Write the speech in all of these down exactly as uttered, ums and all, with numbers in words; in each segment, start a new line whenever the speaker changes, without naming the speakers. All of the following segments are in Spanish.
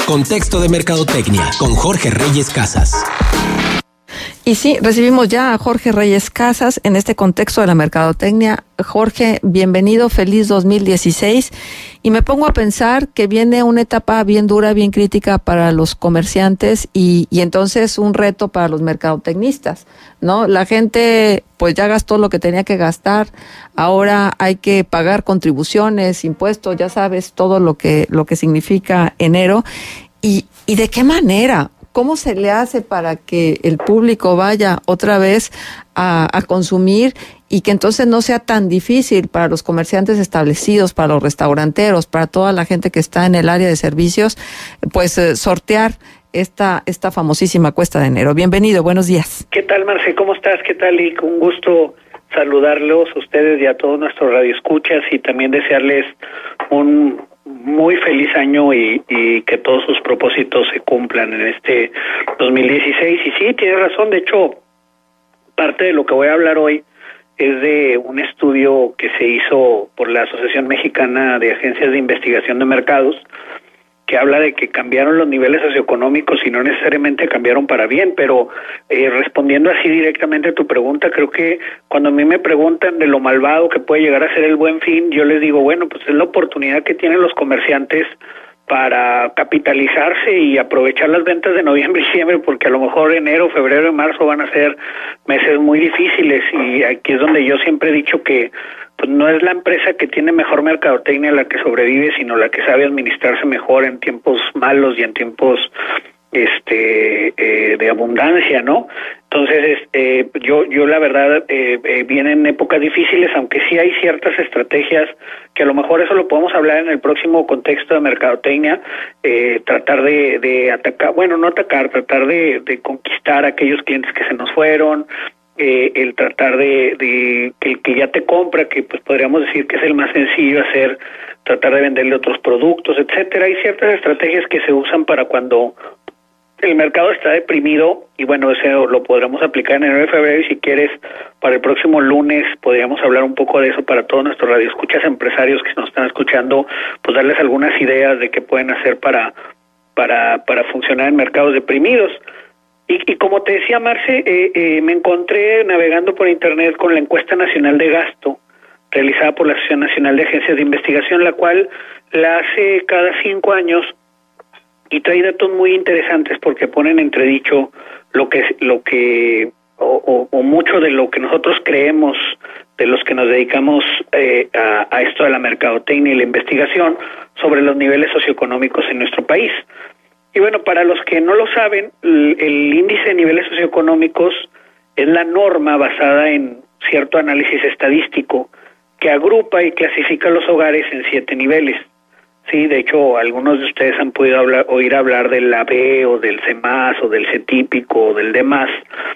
Contexto de Mercadotecnia con Jorge Reyes Casas.
Y sí, recibimos ya a Jorge Reyes Casas en este contexto de la mercadotecnia. Jorge, bienvenido, feliz dos mil dieciséis. Y me pongo a pensar que viene una etapa bien dura, bien crítica para los comerciantes y, y entonces un reto para los mercadotecnistas, ¿no? La gente pues ya gastó lo que tenía que gastar, ahora hay que pagar contribuciones, impuestos, ya sabes, todo lo que, lo que significa enero. Y, y de qué manera. ¿Cómo se le hace para que el público vaya otra vez a, a consumir y que entonces no sea tan difícil para los comerciantes establecidos, para los restauranteros, para toda la gente que está en el área de servicios, pues eh, sortear esta esta famosísima cuesta de enero? Bienvenido, buenos días.
¿Qué tal, Marce? ¿Cómo estás? ¿Qué tal? Y con gusto saludarlos a ustedes y a todos nuestros radioescuchas y también desearles un muy feliz año y, y que todos sus propósitos se cumplan en este dos mil dieciséis. Y sí, tienes razón, de hecho, parte de lo que voy a hablar hoy es de un estudio que se hizo por la Asociación Mexicana de Agencias de Investigación de Mercados, que habla de que cambiaron los niveles socioeconómicos y no necesariamente cambiaron para bien, pero eh, respondiendo así directamente a tu pregunta, creo que cuando a mí me preguntan de lo malvado que puede llegar a ser el Buen Fin, yo les digo, bueno, pues es la oportunidad que tienen los comerciantes para capitalizarse y aprovechar las ventas de noviembre y diciembre, porque a lo mejor enero, febrero y marzo van a ser meses muy difíciles, y aquí es donde yo siempre he dicho que pues no es la empresa que tiene mejor mercadotecnia la que sobrevive, sino la que sabe administrarse mejor en tiempos malos y en tiempos este eh, de abundancia, ¿no? Entonces, eh, yo yo la verdad eh, eh, vienen épocas difíciles, aunque sí hay ciertas estrategias que a lo mejor eso lo podemos hablar en el próximo contexto de mercadotecnia, eh, tratar de, de atacar, bueno, no atacar, tratar de, de conquistar a aquellos clientes que se nos fueron, Eh, el tratar de, de que el que ya te compra, que pues podríamos decir que es el más sencillo hacer, tratar de venderle otros productos, etcétera. Hay ciertas estrategias que se usan para cuando el mercado está deprimido, y bueno, eso lo podremos aplicar en enero y febrero, y si quieres, para el próximo lunes podríamos hablar un poco de eso para todos nuestros radioescuchas empresarios que nos están escuchando, pues darles algunas ideas de qué pueden hacer para, para, para funcionar en mercados deprimidos. Y, y como te decía, Marce, eh, eh, me encontré navegando por internet con la encuesta nacional de gasto realizada por la Asociación Nacional de Agencias de Investigación, la cual la hace cada cinco años y trae datos muy interesantes porque ponen entredicho lo que lo que o, o, o mucho de lo que nosotros creemos, de los que nos dedicamos eh, a, a esto de la mercadotecnia y la investigación sobre los niveles socioeconómicos en nuestro país. Y bueno, para los que no lo saben, el, el índice de niveles socioeconómicos es la norma basada en cierto análisis estadístico que agrupa y clasifica los hogares en siete niveles. Sí, de hecho, algunos de ustedes han podido hablar, oír hablar del A B o del C más o del C típico o del D más.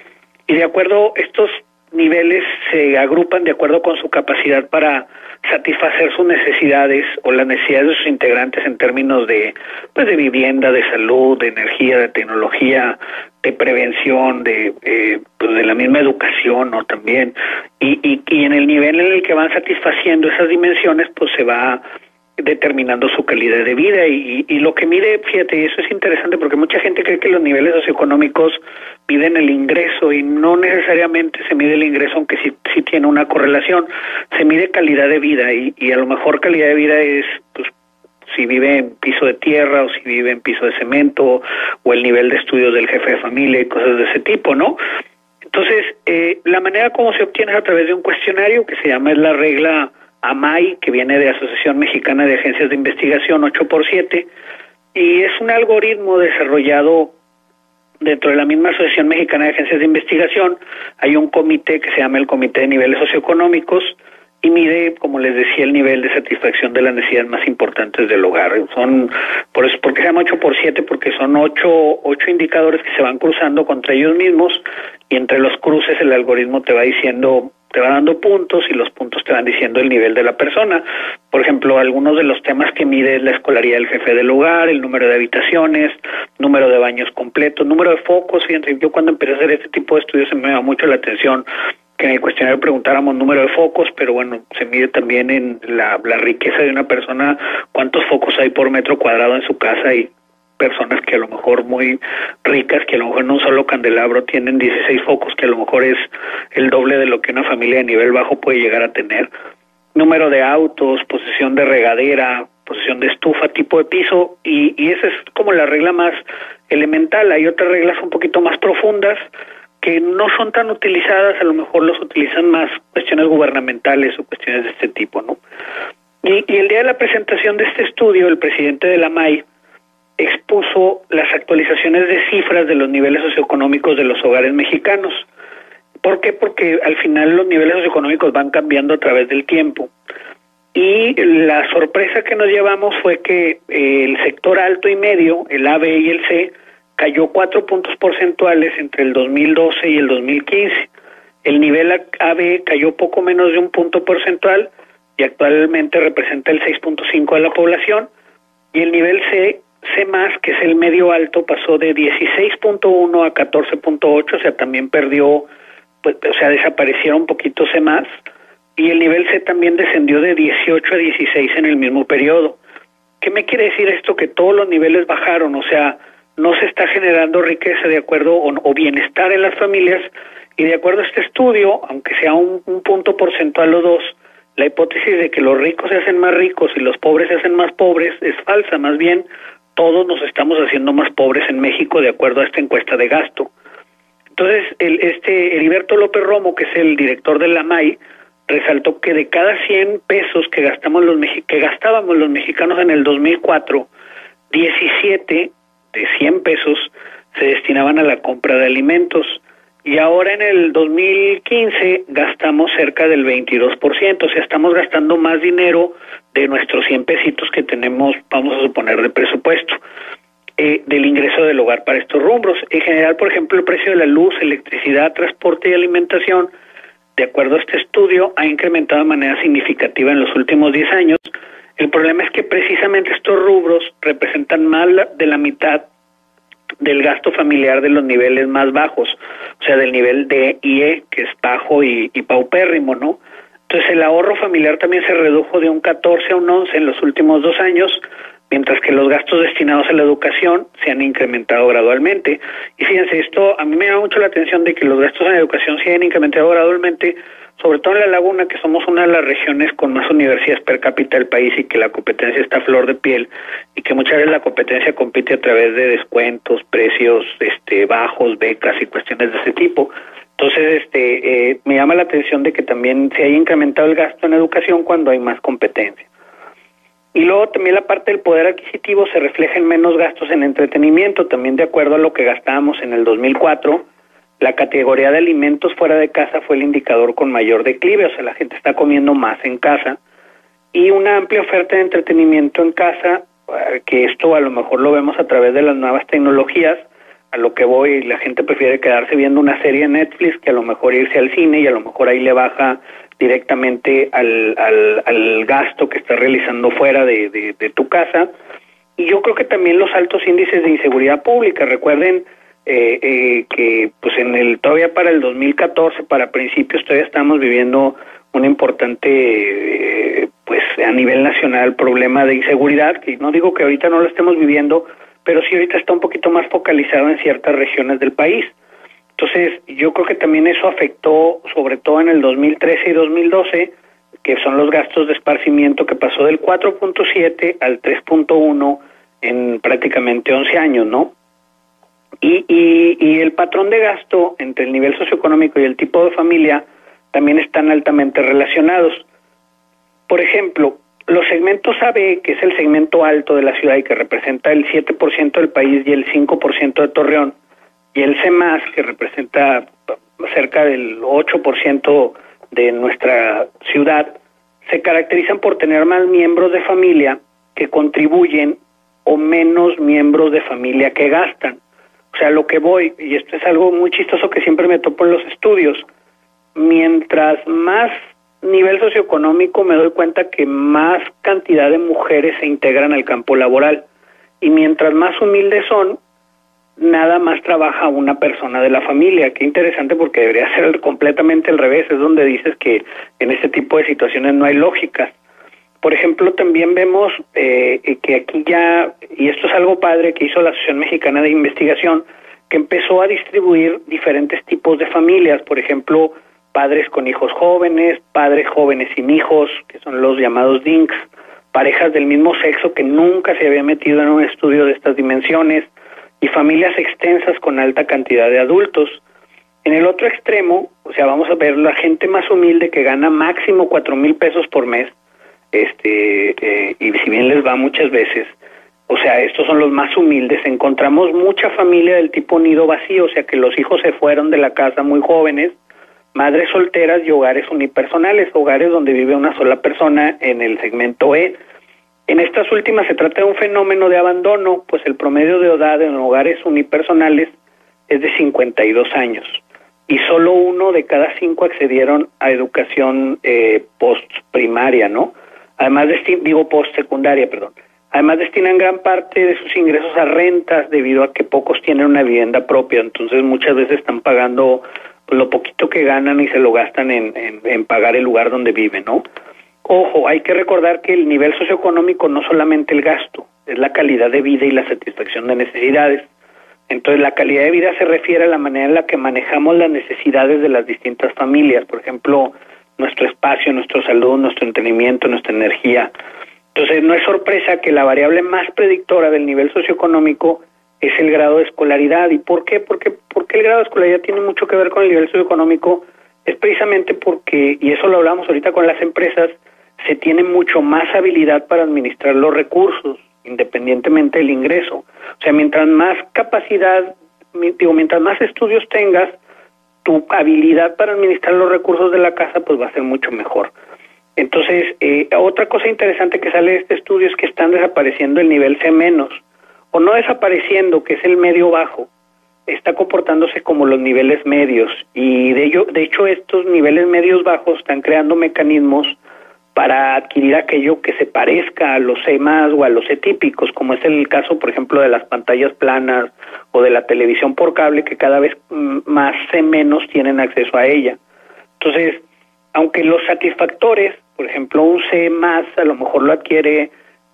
Y de acuerdo, estos niveles se agrupan de acuerdo con su capacidad para satisfacer sus necesidades o las necesidades de sus integrantes en términos de pues de vivienda, de salud, de energía, de tecnología, de prevención, de eh, pues de la misma educación, ¿no? También y, y y en el nivel en el que van satisfaciendo esas dimensiones, pues se va determinando su calidad de vida y, y, y lo que mide, fíjate, eso es interesante porque mucha gente cree que los niveles socioeconómicos miden el ingreso y no necesariamente se mide el ingreso, aunque sí, sí tiene una correlación, se mide calidad de vida y, y a lo mejor calidad de vida es pues si vive en piso de tierra o si vive en piso de cemento o el nivel de estudios del jefe de familia y cosas de ese tipo, ¿no? Entonces, eh, la manera como se obtiene es a través de un cuestionario que se llama es la regla A M A I, que viene de Asociación Mexicana de Agencias de Investigación ocho por siete, y es un algoritmo desarrollado dentro de la misma Asociación Mexicana de Agencias de Investigación. Hay un comité que se llama el Comité de Niveles Socioeconómicos y mide, como les decía, el nivel de satisfacción de las necesidades más importantes del hogar. Son, por eso, ¿por qué se llama ocho por siete? Porque son ocho, ocho indicadores que se van cruzando contra ellos mismos, y entre los cruces el algoritmo te va diciendo, te va dando puntos, y los puntos te van diciendo el nivel de la persona. Por ejemplo, algunos de los temas que mide es la escolaridad del jefe del hogar, el número de habitaciones, número de baños completos, número de focos. Fíjense, yo cuando empecé a hacer este tipo de estudios se me llama mucho la atención que en el cuestionario preguntáramos número de focos, pero bueno, se mide también en la, la riqueza de una persona, cuántos focos hay por metro cuadrado en su casa, y personas que a lo mejor muy ricas, que a lo mejor en un solo candelabro tienen dieciséis focos, que a lo mejor es el doble de lo que una familia de nivel bajo puede llegar a tener. Número de autos, posesión de regadera, posesión de estufa, tipo de piso, y, y esa es como la regla más elemental. Hay otras reglas un poquito más profundas que no son tan utilizadas, a lo mejor los utilizan más cuestiones gubernamentales o cuestiones de este tipo, ¿no? Y, y el día de la presentación de este estudio, el presidente de la M A I expuso las actualizaciones de cifras de los niveles socioeconómicos de los hogares mexicanos. ¿Por qué? Porque al final los niveles socioeconómicos van cambiando a través del tiempo. Y la sorpresa que nos llevamos fue que eh, el sector alto y medio, el A, B y el C, cayó cuatro puntos porcentuales entre el dos mil doce y el dos mil quince. El nivel A B cayó poco menos de un punto porcentual y actualmente representa el seis punto cinco de la población. Y el nivel C, C más, que es el medio alto, pasó de dieciséis punto uno a catorce punto ocho, o sea, también perdió, pues, o sea, desaparecieron un poquito C más. Y el nivel C también descendió de dieciocho a dieciséis en el mismo periodo. ¿Qué me quiere decir esto? Que todos los niveles bajaron, o sea, no se está generando riqueza de acuerdo o, o bienestar en las familias, y de acuerdo a este estudio, aunque sea un, un punto porcentual o dos, la hipótesis de que los ricos se hacen más ricos y los pobres se hacen más pobres es falsa. Más bien, todos nos estamos haciendo más pobres en México de acuerdo a esta encuesta de gasto. Entonces, el, este Heriberto López Romo, que es el director de la M A I, resaltó que de cada cien pesos que gastamos los que gastábamos los mexicanos en el dos mil cuatro, diecisiete de cien pesos se destinaban a la compra de alimentos, y ahora en el dos mil quince gastamos cerca del veintidós por ciento, o sea, estamos gastando más dinero de nuestros cien pesitos que tenemos, vamos a suponer, de presupuesto, eh, del ingreso del hogar para estos rubros. En general, por ejemplo, el precio de la luz, electricidad, transporte y alimentación, de acuerdo a este estudio, ha incrementado de manera significativa en los últimos diez años. El problema es que precisamente estos rubros representan más de la mitad del gasto familiar de los niveles más bajos, o sea, del nivel D y E, que es bajo y, y paupérrimo, ¿no? Entonces, el ahorro familiar también se redujo de un catorce a un once en los últimos dos años, mientras que los gastos destinados a la educación se han incrementado gradualmente. Y fíjense, esto a mí me llama mucho la atención de que los gastos en educación se han incrementado gradualmente, sobre todo en La Laguna, que somos una de las regiones con más universidades per cápita del país y que la competencia está a flor de piel, y que muchas veces la competencia compite a través de descuentos, precios este bajos, becas y cuestiones de ese tipo. Entonces, este eh, me llama la atención de que también se haya incrementado el gasto en educación cuando hay más competencia. Y luego también la parte del poder adquisitivo se refleja en menos gastos en entretenimiento, también de acuerdo a lo que gastábamos en el dos mil cuatro. La categoría de alimentos fuera de casa fue el indicador con mayor declive, o sea, la gente está comiendo más en casa, y una amplia oferta de entretenimiento en casa, que esto a lo mejor lo vemos a través de las nuevas tecnologías. A lo que voy, la gente prefiere quedarse viendo una serie en Netflix que a lo mejor irse al cine, y a lo mejor ahí le baja directamente al, al, al gasto que estás realizando fuera de, de, de tu casa. Y yo creo que también los altos índices de inseguridad pública. Recuerden eh, eh, que pues en el todavía para el dos mil catorce, para principios, todavía estamos viviendo un importante eh, pues a nivel nacional problema de inseguridad, que no digo que ahorita no lo estemos viviendo, pero sí ahorita está un poquito más focalizado en ciertas regiones del país. Entonces, yo creo que también eso afectó, sobre todo en el dos mil trece y dos mil doce, que son los gastos de esparcimiento, que pasó del cuatro punto siete al tres punto uno en prácticamente once años, ¿no? Y, y, y el patrón de gasto entre el nivel socioeconómico y el tipo de familia también están altamente relacionados. Por ejemplo, los segmentos A B, que es el segmento alto de la ciudad y que representa el siete por ciento del país y el cinco por ciento de Torreón, y el C más, que representa cerca del ocho por ciento de nuestra ciudad, se caracterizan por tener más miembros de familia que contribuyen o menos miembros de familia que gastan. O sea, lo que voy, y esto es algo muy chistoso que siempre me topo en los estudios, mientras más nivel socioeconómico me doy cuenta que más cantidad de mujeres se integran al campo laboral, y mientras más humildes son, nada más trabaja una persona de la familia. Qué interesante, porque debería ser completamente al revés. Es donde dices que en este tipo de situaciones no hay lógicas. Por ejemplo, también vemos eh, que aquí ya, y esto es algo padre que hizo la Asociación Mexicana de Investigación, que empezó a distribuir diferentes tipos de familias, por ejemplo, padres con hijos jóvenes, padres jóvenes sin hijos, que son los llamados D I N Cs, parejas del mismo sexo que nunca se había metido en un estudio de estas dimensiones, y familias extensas con alta cantidad de adultos. En el otro extremo, o sea, vamos a ver la gente más humilde que gana máximo cuatro mil pesos por mes, este eh, y si bien les va muchas veces, o sea, estos son los más humildes. Encontramos mucha familia del tipo nido vacío, o sea, que los hijos se fueron de la casa muy jóvenes, madres solteras y hogares unipersonales, hogares donde vive una sola persona en el segmento E. En estas últimas se trata de un fenómeno de abandono, pues el promedio de edad en hogares unipersonales es de cincuenta y dos años, y solo uno de cada cinco accedieron a educación eh, post-primaria, ¿no? Además, de, digo post-secundaria, perdón. Además, destinan gran parte de sus ingresos a rentas debido a que pocos tienen una vivienda propia, entonces muchas veces están pagando lo poquito que ganan y se lo gastan en, en, en pagar el lugar donde viven, ¿no? Ojo, hay que recordar que el nivel socioeconómico no solamente el gasto, es la calidad de vida y la satisfacción de necesidades. Entonces, la calidad de vida se refiere a la manera en la que manejamos las necesidades de las distintas familias, por ejemplo, nuestro espacio, nuestra salud, nuestro entretenimiento, nuestra energía. Entonces, no es sorpresa que la variable más predictora del nivel socioeconómico es el grado de escolaridad. ¿Y por qué? Porque, porque el grado de escolaridad tiene mucho que ver con el nivel socioeconómico. Es precisamente porque, y eso lo hablamos ahorita con las empresas, se tiene mucho más habilidad para administrar los recursos, independientemente del ingreso. O sea, mientras más capacidad, digo, mientras más estudios tengas, tu habilidad para administrar los recursos de la casa pues va a ser mucho mejor. Entonces, eh, otra cosa interesante que sale de este estudio es que están desapareciendo el nivel C menos, o no desapareciendo, que es el medio bajo, está comportándose como los niveles medios, y de ello, de hecho estos niveles medios bajos están creando mecanismos para adquirir aquello que se parezca a los C más o a los C típicos, como es el caso, por ejemplo, de las pantallas planas o de la televisión por cable, que cada vez más C menos tienen acceso a ella. Entonces, aunque los satisfactores, por ejemplo, un C más a lo mejor lo adquiere,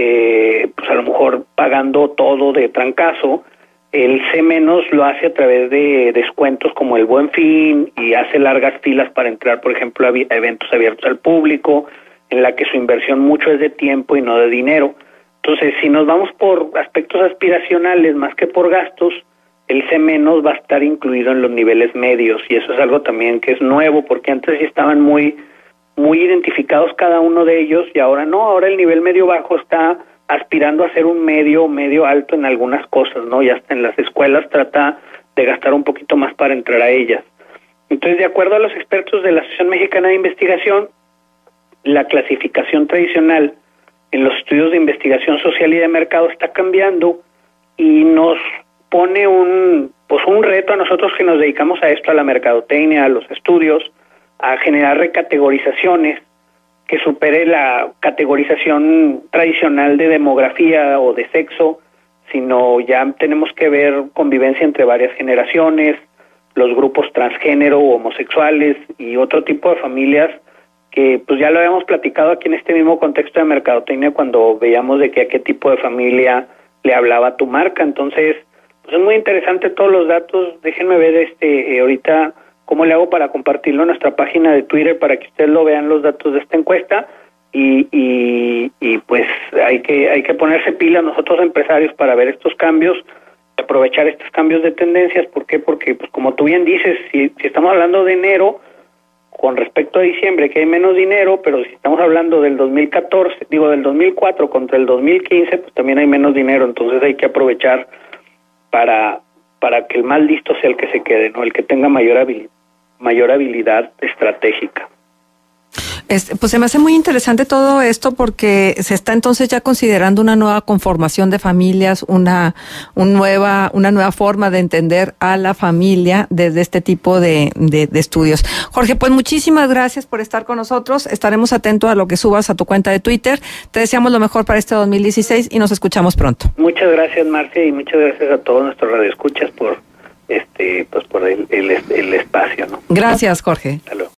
eh, pues a lo mejor pagando todo de trancazo, el C menos lo hace a través de descuentos como el Buen Fin y hace largas filas para entrar, por ejemplo, a eventos abiertos al público, en la que su inversión mucho es de tiempo y no de dinero. Entonces, si nos vamos por aspectos aspiracionales más que por gastos, el C menos va a estar incluido en los niveles medios, y eso es algo también que es nuevo, porque antes sí estaban muy, muy identificados cada uno de ellos, y ahora no, ahora el nivel medio bajo está aspirando a ser un medio, medio alto en algunas cosas, ¿no? Y hasta en las escuelas trata de gastar un poquito más para entrar a ellas. Entonces, de acuerdo a los expertos de la Asociación Mexicana de Investigación, la clasificación tradicional en los estudios de investigación social y de mercado está cambiando y nos pone un pues un reto a nosotros que nos dedicamos a esto, a la mercadotecnia, a los estudios, a generar recategorizaciones que supere la categorización tradicional de demografía o de sexo, sino ya tenemos que ver convivencia entre varias generaciones, los grupos transgénero o homosexuales y otro tipo de familias que pues ya lo habíamos platicado aquí en este mismo contexto de mercadotecnia cuando veíamos de que a qué tipo de familia le hablaba tu marca. Entonces, pues es muy interesante todos los datos. Déjenme ver este eh, ahorita cómo le hago para compartirlo en nuestra página de Twitter para que ustedes lo vean, los datos de esta encuesta, y, y, y pues hay que hay que ponerse pilas nosotros empresarios para ver estos cambios, aprovechar estos cambios de tendencias. ¿Por qué? Porque pues como tú bien dices, si, si estamos hablando de enero con respecto a diciembre, que hay menos dinero, pero si estamos hablando del dos mil catorce, digo del dos mil cuatro contra el dos mil quince, pues también hay menos dinero, entonces hay que aprovechar para para que el más listo sea el que se quede, ¿no? El que tenga mayor habilidad, mayor habilidad estratégica.
Este, pues se me hace muy interesante todo esto porque se está entonces ya considerando una nueva conformación de familias, una, un nueva, una nueva forma de entender a la familia desde este tipo de, de, de estudios. Jorge, pues muchísimas gracias por estar con nosotros. Estaremos atentos a lo que subas a tu cuenta de Twitter. Te deseamos lo mejor para este dos mil dieciséis y nos escuchamos pronto.
Muchas gracias, Marcia, y muchas gracias a todos nuestros radioescuchas por este, pues por el, el, el espacio, ¿no?
Gracias, Jorge.
Hasta luego.